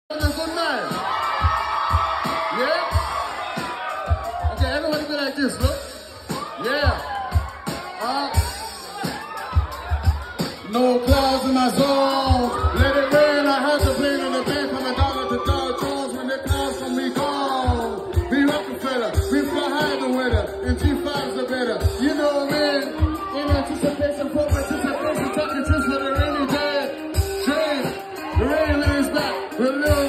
Good night. Yeah? Okay, everybody be like this, look. Yeah. No clouds in my zone. Let it rain, I had to plane in the bank from a dollar to Dow Jones when the clouds from me gone. Be Rockefeller, we fly high the weather, and G5's the better. You know what I mean? In anticipation, for participation, talking just for the rainy day. Dream, the rain is back.